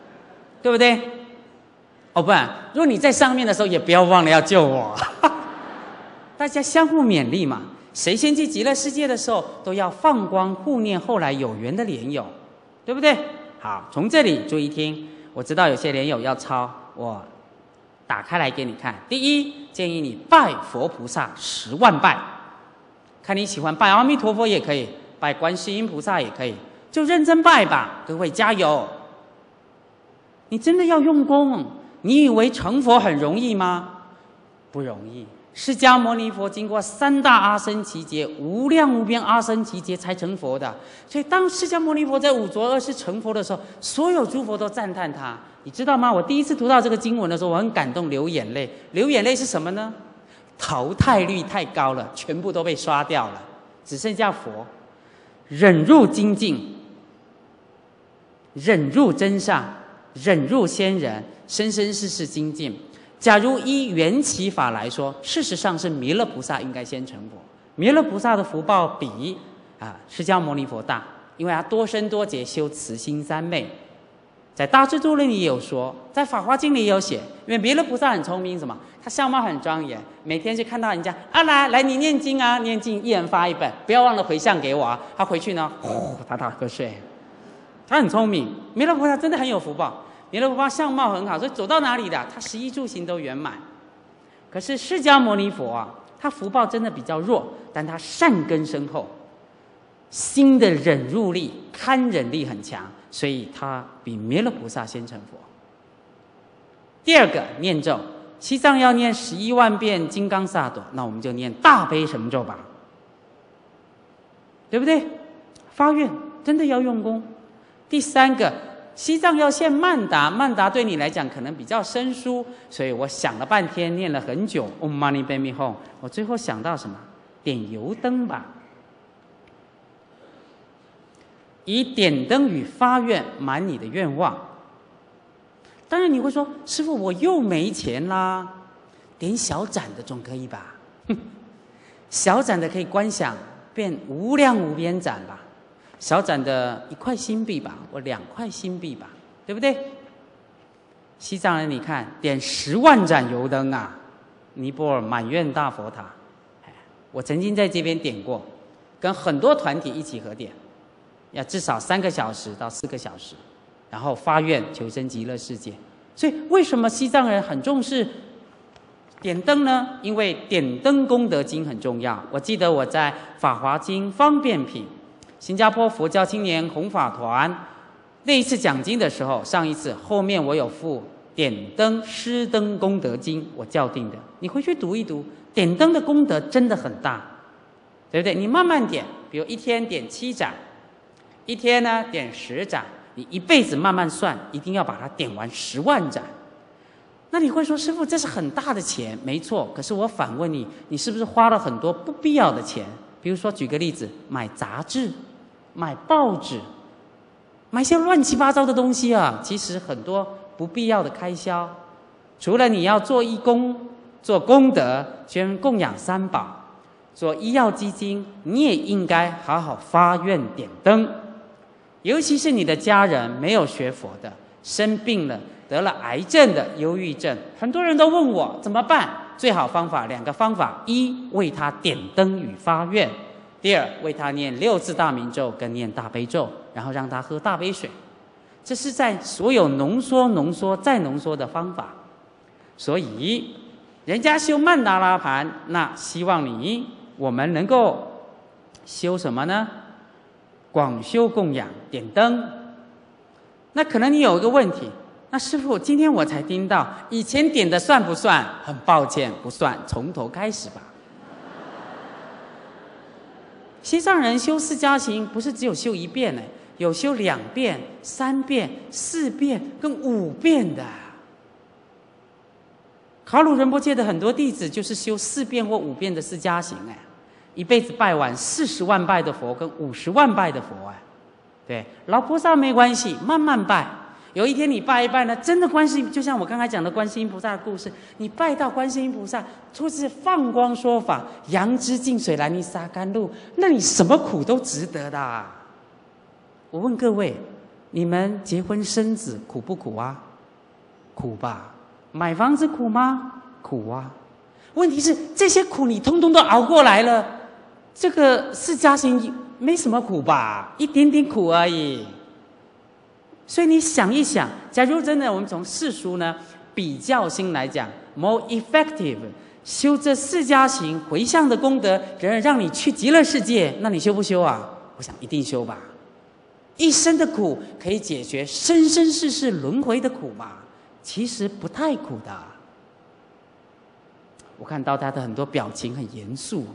对不对？不然如果你在上面的时候，也不要忘了要救我。 大家相互勉励嘛。谁先去极乐世界的时候，都要放光护念后来有缘的莲友，对不对？好，从这里注意听。我知道有些莲友要抄，我打开来给你看。第一，建议你拜佛菩萨10万拜，看你喜欢拜阿弥陀佛也可以，拜观世音菩萨也可以，就认真拜吧。各位加油！你真的要用功。你以为成佛很容易吗？不容易。释迦牟尼佛经过3大阿僧祇劫、无量无边阿僧祇劫才成佛的。所以当释迦牟尼佛在五浊恶世成佛的时候，所有诸佛都赞叹他。你知道吗？我第一次读到这个经文的时候，我很感动，流眼泪。流眼泪是什么呢？淘汰率太高了，全部都被刷掉了，只剩下佛。忍入精进，忍入真善，忍入仙人，生生世世精进。假如依缘起法来说，事实上是弥勒菩萨应该先成佛。弥勒菩萨的福报比释迦牟尼佛大，因为他多生多劫修慈心三昧。在大智度论里也有说，在法华经里也有写。因为弥勒菩萨很聪明，什么？他相貌很庄严，每天就看到人家来你念经啊，念经一人发1本，不要忘了回向给我啊。他回去呢，他打瞌睡。他很聪明，弥勒菩萨真的很有福报。弥勒菩萨相貌很好，所以走到哪里的他食衣住行都圆满。可是释迦牟尼佛他福报真的比较弱，但他善根深厚，心的忍辱力、堪忍力很强，所以他比弥勒菩萨先成佛。第二个念咒，西藏要念11万遍金刚萨埵，那我们就念大悲神咒吧，对不对？发愿真的要用功。第三个，西藏要献曼达，曼达对你来讲可能比较生疏，所以我想了半天，念了很久。Om Mani Padme Hum， 我最后想到什么？点油灯吧，以点灯与发愿满你的愿望。当然你会说，师父我又没钱啦，点小盏的总可以吧？小盏的可以观想变无量无边盏吧。小盏的1块新币吧，我2块新币吧，对不对？西藏人你看，点10万盏油灯啊，尼泊尔满愿大佛塔，我曾经在这边点过，跟很多团体一起合点，要至少3个小时到4个小时，然后发愿求生极乐世界。所以为什么西藏人很重视点灯呢？因为点灯功德经很重要。我记得我在法华经方便品新加坡佛教青年弘法团那一次讲经的时候，上一次后面我有附点灯施灯功德经，我校订的，你回去读一读。点灯的功德真的很大，对不对？你慢慢点，比如1天点7盏，1天呢点10盏，你一辈子慢慢算，一定要把它点完10万盏。那你会说，师父这是很大的钱，没错。可是我反问你，你是不是花了很多不必要的钱？比如说举个例子，买杂志、买报纸、买些乱七八糟的东西啊，其实很多不必要的开销。除了你要做义工、做功德、捐供养3宝、做医药基金，你也应该好好发愿点灯。尤其是你的家人没有学佛的，生病了，得了癌症的、忧郁症，很多人都问我怎么办。最好方法2个方法：一，为他点灯与发愿；第二，为他念6字大明咒跟念大悲咒，然后让他喝大杯水。这是在所有浓缩、浓缩再浓缩的方法。所以人家修曼达拉盘，那希望我们能够修什么呢？广修供养点灯。那可能你有一个问题，那师父今天我才听到，以前点的算不算？很抱歉，不算，从头开始吧。西藏人修4加行不是只有修1遍呢，有修2遍、3遍、4遍跟5遍的。卡鲁仁波切的很多弟子就是修4遍或5遍的4加行一辈子拜完40万拜的佛跟50万拜的佛对，老菩萨没关系，慢慢拜。有一天你拜一拜呢，真的观世音，就像我刚才讲的观世音菩萨的故事，你拜到观世音菩萨出自放光说法，扬之净水来你洒甘露，那你什么苦都值得的我问各位，你们结婚生子苦不苦啊？苦吧。买房子苦吗？苦啊。 问题是这些苦你通通都熬过来了，这个释迦行没什么苦吧，一点点苦而已。所以你想一想，假如真的我们从世俗呢比较心来讲 ，more effective， 修这释迦行回向的功德，让你去极乐世界，那你修不修啊？我想一定修吧。一生的苦可以解决生生世世轮回的苦嘛？其实不太苦的。我看到他的很多表情很严肃，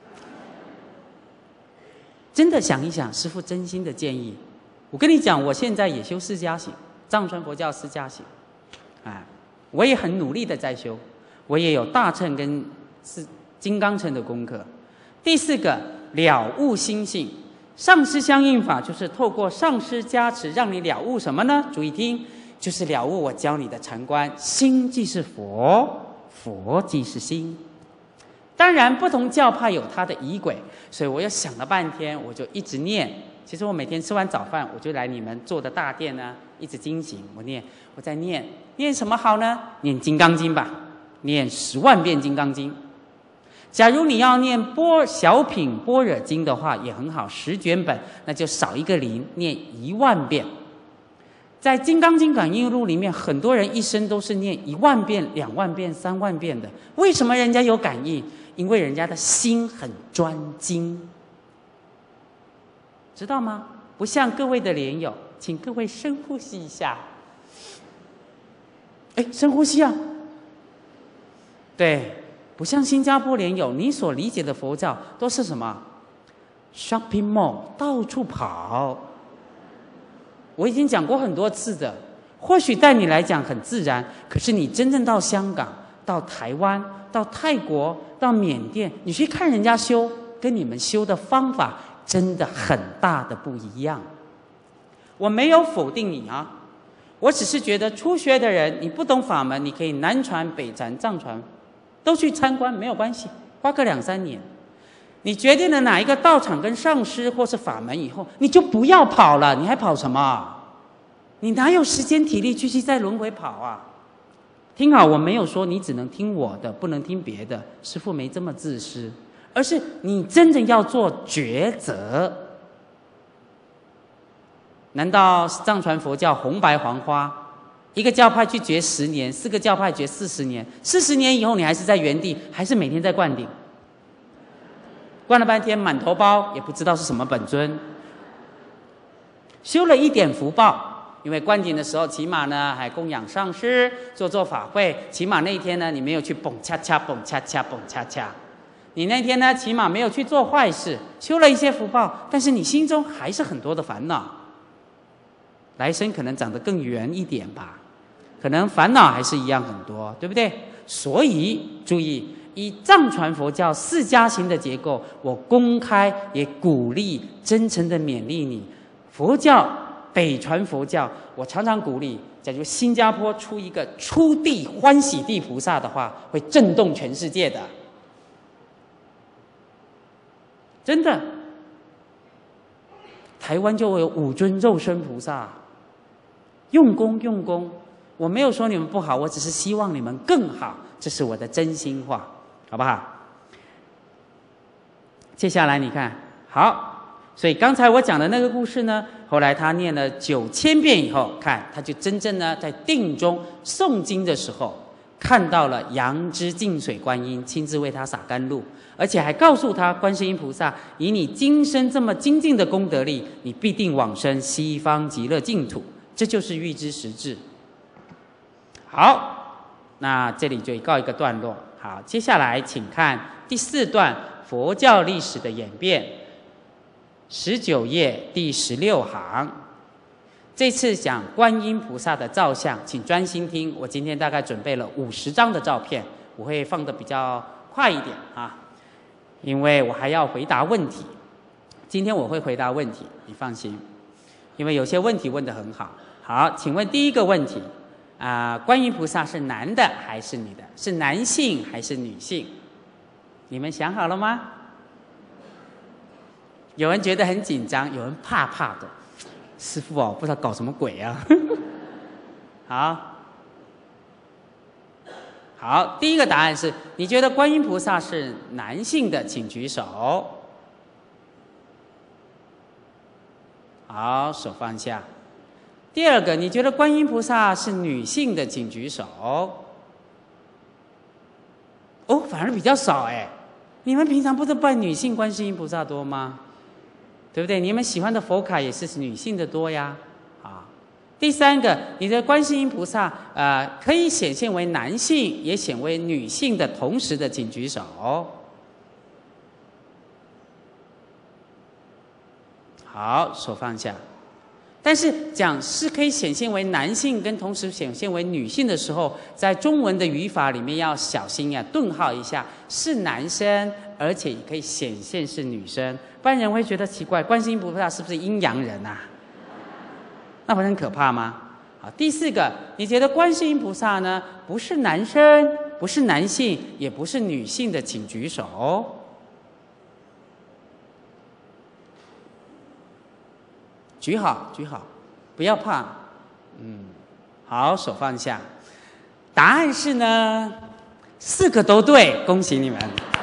真的想一想，师父真心的建议。我跟你讲，我现在也修释迦行，藏传佛教释迦行，我也很努力的在修，我也有大乘跟金刚乘的功课。第4个，了悟心性。上师相应法就是透过上师加持，让你了悟什么呢？注意听，就是了悟我教你的禅观，心即是佛，佛即是心。当然，不同教派有它的仪轨，所以我又想了半天，我就一直念。其实我每天吃完早饭，我就来你们做的大殿呢，一直精行。我在念什么好呢？念《金刚经》吧，念10万遍《金刚经》。假如你要念小品般若经的话，也很好，10卷本，那就少一个0，念1万遍。在《金刚经感应录》里面，很多人一生都是念1万遍、2万遍、3万遍的。为什么人家有感应？因为人家的心很专精，知道吗？不像各位的莲友，请各位深呼吸一下。深呼吸啊！对。不像新加坡莲友，你所理解的佛教都是什么 ？shopping mall， 到处跑。我已经讲过很多次的，或许对你来讲很自然，可是你真正到香港、到台湾、到泰国、到缅甸，你去看人家修，跟你们修的方法真的很大的不一样。我没有否定你啊，我只是觉得初学的人，你不懂法门，你可以南传、北传、藏传。都去参观没有关系，花个2、3年。你决定了哪一个道场跟上师或是法门以后，你就不要跑了，你还跑什么？你哪有时间体力继续在轮回跑啊？听好，我没有说你只能听我的，不能听别的，师父没这么自私，而是你真正要做抉择。难道藏传佛教红白黄花？一个教派去觉10年，4个教派觉40年，40年以后你还是在原地，还是每天在灌顶，灌了半天满头包，也不知道是什么本尊，修了一点福报，因为灌顶的时候起码呢还供养上师，做法会，起码那一天呢你没有去蹦恰恰蹦恰恰蹦恰恰，你那天呢起码没有去做坏事，修了一些福报，但是你心中还是很多的烦恼，来生可能长得更圆一点吧。可能烦恼还是一样很多，对不对？所以注意，以藏传佛教释迦行的结构，我公开也鼓励、真诚的勉励你。佛教、北传佛教，我常常鼓励，假如新加坡出一个初地欢喜地菩萨的话，会震动全世界的，真的。台湾就会有5尊肉身菩萨，用功。我没有说你们不好，我只是希望你们更好，这是我的真心话，好不好？接下来你看，好，所以刚才我讲的那个故事呢，后来他念了9000遍以后，看他就真正呢在定中诵经的时候，看到了杨枝净水观音亲自为他洒甘露，而且还告诉他，观世音菩萨以你今生这么精进的功德力，你必定往生西方极乐净土，这就是预知实质。好，那这里就告一个段落。好，接下来请看第4段佛教历史的演变，19页第16行。这次讲观音菩萨的造像，请专心听。我今天大概准备了50张的照片，我会放得比较快一点啊，因为我还要回答问题。今天我会回答问题，你放心，因为有些问题问得很好。好，请问第一个问题。观音菩萨是男的还是女的？是男性还是女性？你们想好了吗？有人觉得很紧张，有人怕的。师父哦，不知道搞什么鬼啊！ 好，第一个答案是，你觉得观音菩萨是男性的，请举手。好，手放下。第二个，你觉得观音菩萨是女性的，请举手。哦，反而比较少哎。你们平常不是拜女性观世音菩萨多吗？对不对？你们喜欢的佛卡也是女性的多呀。啊，第三个，你的观世音菩萨可以显现为男性，也显为女性的同时的，请举手。好，手放下。但是讲是可以显现为男性跟同时显现为女性的时候，在中文的语法里面要小心呀，顿号一下，是男生，而且也可以显现是女生，不然人会觉得奇怪，观世音菩萨是不是阴阳人啊？那不是很可怕吗？好，第四个，你觉得观世音菩萨呢，不是男生，不是男性，也不是女性的，请举手。举好，举好，不要怕。好，手放下。答案是呢，4个都对，恭喜你们。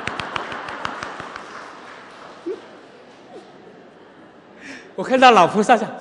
我看到老菩萨讲，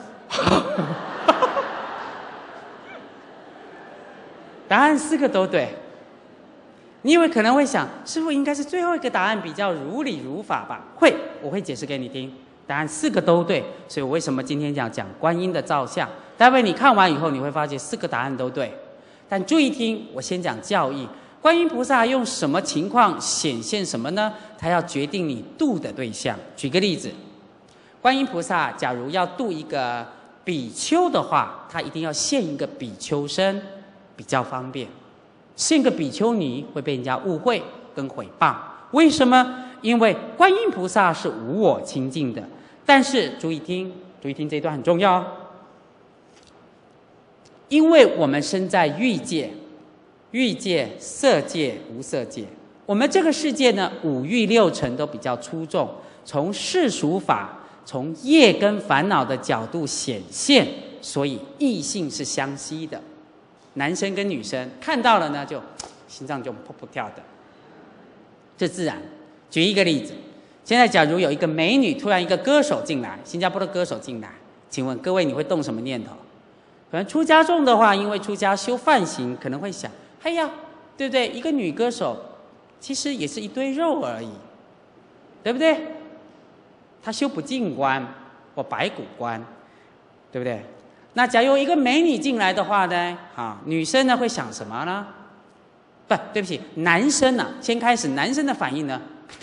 答案4个都对。你以为可能会想，师父应该是最后一个答案比较如理如法吧？会，我会解释给你听。答案4个都对，所以我为什么今天讲观音的造像？待会你看完以后，你会发现4个答案都对。但注意听，我先讲教义。观音菩萨用什么情况显现什么呢？他要决定你度的对象。举个例子，观音菩萨假如要度一个比丘的话，他一定要现一个比丘身，比较方便。现个比丘尼会被人家误会跟毁谤，为什么？因为观音菩萨是无我清净的。但是注意听，注意听，这一段很重要。因为我们身在欲界，欲界、色界、无色界，我们这个世界呢，5欲6尘都比较出众。从世俗法，从业跟烦恼的角度显现，所以异性是相吸的。男生跟女生看到了呢，就心脏就噗噗跳的，这自然。举一个例子，现在假如有一个美女，突然一个歌手进来，新加坡的歌手进来，请问各位你会动什么念头？可能出家众的话，因为出家修梵行，可能会想，哎呀，对不对？一个女歌手，其实也是一堆肉而已，对不对？她修不净观或白骨观，对不对？那假如一个美女进来的话呢，女生呢会想什么呢？不对不起，男生呢，先开始男生的反应呢，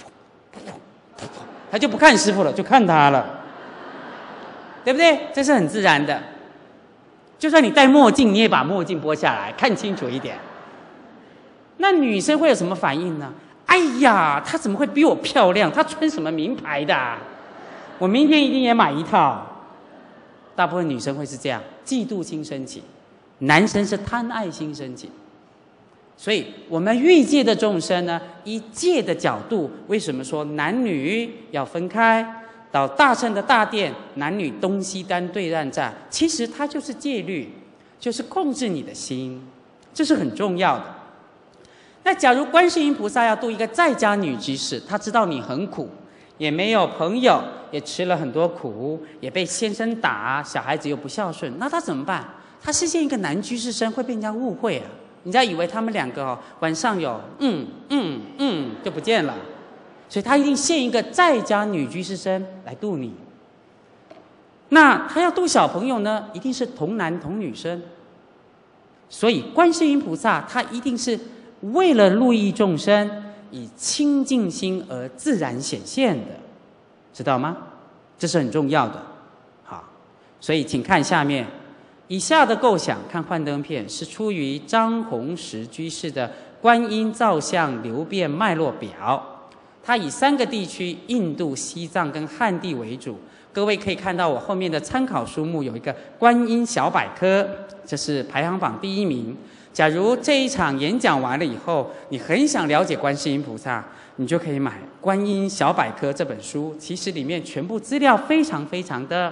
他就不看师父了，就看他了，对不对？这是很自然的。就算你戴墨镜，你也把墨镜剥下来，看清楚一点。那女生会有什么反应呢？哎呀，她怎么会比我漂亮？她穿什么名牌的啊？我明天一定也买一套。大部分女生会是这样，嫉妒心升起；男生是贪爱心升起。所以我们欲界的众生呢，以界的角度，为什么说男女要分开？到大乘的大殿，男女东西单对岸站，其实它就是戒律，就是控制你的心，这是很重要的。那假如观世音菩萨要度一个在家女居士，他知道你很苦，也没有朋友，也吃了很多苦，也被先生打，小孩子又不孝顺，那他怎么办？他是现一个男居士身，会被人家误会啊。人家以为他们2个晚上有就不见了，所以他一定现一个在家女居士身来度你。那他要度小朋友呢，一定是童男童女生。所以观世音菩萨他一定是为了利益众生，以清净心而自然显现的，知道吗？这是很重要的。好，所以请看下面。以下的构想，看幻灯片，是出于张弘时居士的《观音造像流变脉络表》。它以3个地区，印度、西藏跟汉地为主。各位可以看到我后面的参考书目有一个观音小百科，这是排行榜第1名。假如这一场演讲完了以后，你很想了解观世音菩萨，你就可以买《观音小百科》这本书。其实里面全部资料非常非常的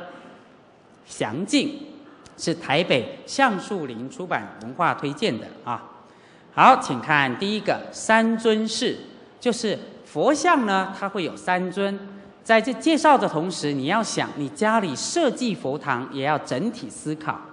详尽。是台北橡树林出版文化推荐的啊。 好，请看第一个三尊式，就是佛像呢，它会有三尊。在这介绍的同时，你要想，你家里设计佛堂也要整体思考。